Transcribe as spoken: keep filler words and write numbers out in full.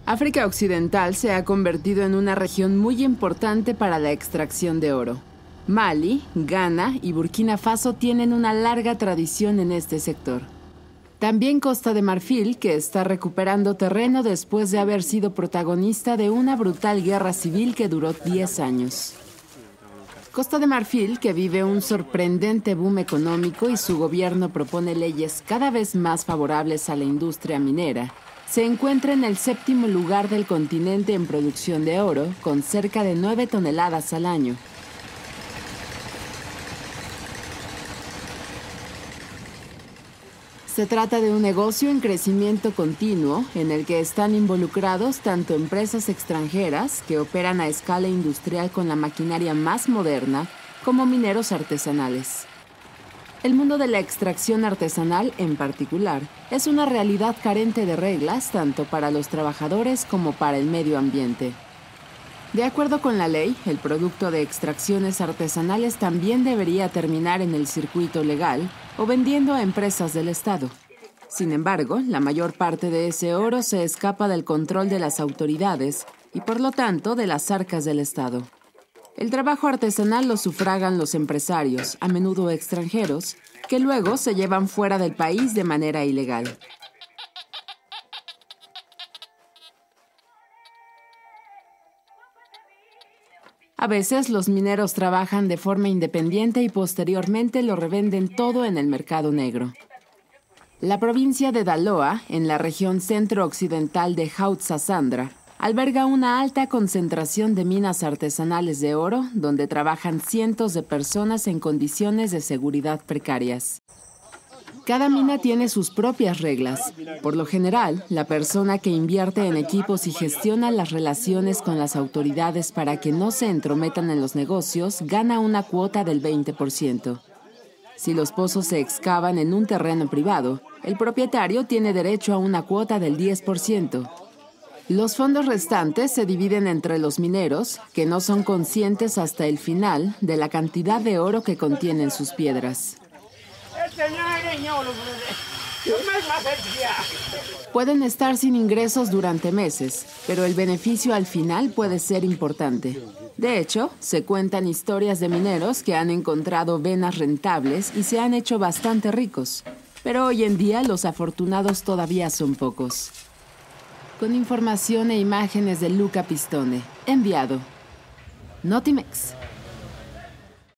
África Occidental se ha convertido en una región muy importante para la extracción de oro. Mali, Ghana y Burkina Faso tienen una larga tradición en este sector. También Costa de Marfil, que está recuperando terreno después de haber sido protagonista de una brutal guerra civil que duró diez años. Costa de Marfil, que vive un sorprendente boom económico y su gobierno propone leyes cada vez más favorables a la industria minera, se encuentra en el séptimo lugar del continente en producción de oro, con cerca de nueve toneladas al año. Se trata de un negocio en crecimiento continuo en el que están involucrados tanto empresas extranjeras que operan a escala industrial con la maquinaria más moderna como mineros artesanales. El mundo de la extracción artesanal, en particular, es una realidad carente de reglas tanto para los trabajadores como para el medio ambiente. De acuerdo con la ley, el producto de extracciones artesanales también debería terminar en el circuito legal o vendiendo a empresas del Estado. Sin embargo, la mayor parte de ese oro se escapa del control de las autoridades y, por lo tanto, de las arcas del Estado. El trabajo artesanal lo sufragan los empresarios, a menudo extranjeros, que luego se llevan fuera del país de manera ilegal. A veces los mineros trabajan de forma independiente y posteriormente lo revenden todo en el mercado negro. La provincia de Daloa, en la región centro-occidental de Haut-Sassandra, alberga una alta concentración de minas artesanales de oro donde trabajan cientos de personas en condiciones de seguridad precarias. Cada mina tiene sus propias reglas. Por lo general, la persona que invierte en equipos y gestiona las relaciones con las autoridades para que no se entrometan en los negocios gana una cuota del veinte por ciento. Si los pozos se excavan en un terreno privado, el propietario tiene derecho a una cuota del diez por ciento. Los fondos restantes se dividen entre los mineros, que no son conscientes hasta el final de la cantidad de oro que contienen sus piedras. Pueden estar sin ingresos durante meses, pero el beneficio al final puede ser importante. De hecho, se cuentan historias de mineros que han encontrado venas rentables y se han hecho bastante ricos. Pero hoy en día los afortunados todavía son pocos. Con información e imágenes de Luca Pistone. Enviado. Notimex.